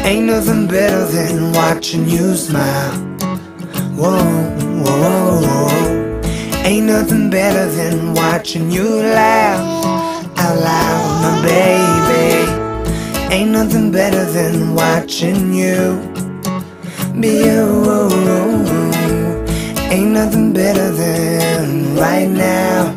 Ain't nothing better than watching you smile. Whoa, whoa, whoa, whoa. Ain't nothing better than watching you laugh out loud, my baby. Ain't nothing better than watching you be you. Ain't nothing better than right now.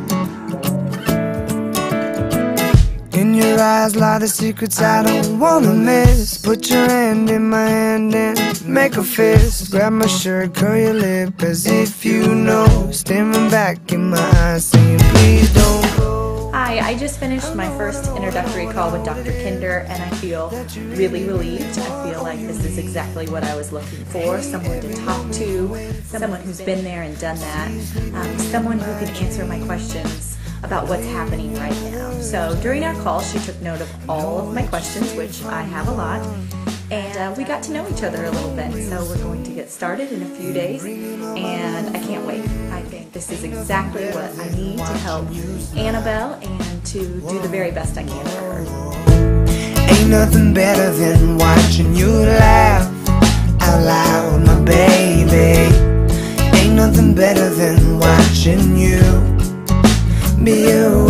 In your eyes lie the secrets I don't wanna miss. Put your hand in my hand and make a fist. Grab my shirt, curl your lip as if you know. Staring back in my eyes saying please don't go. Hi, I just finished my first introductory call with Dr. Kinder and I feel really relieved. I feel like this is exactly what I was looking for. Someone to talk to, someone who's been there and done that, someone who can answer my questions about what's happening right now. So during our call, she took note of all of my questions, which I have a lot, and we got to know each other a little bit. So we're going to get started in a few days, and I can't wait. I think this is exactly what I need to help Annabelle and to do the very best I can for her. Ain't nothing better than watching you laugh out loud, my baby. Ain't nothing better than watching you be you.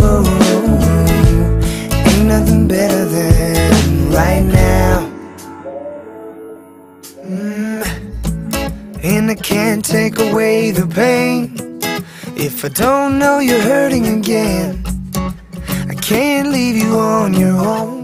Ain't nothing better than right now. And I can't take away the pain if I don't know you're hurting again. I can't leave you on your own.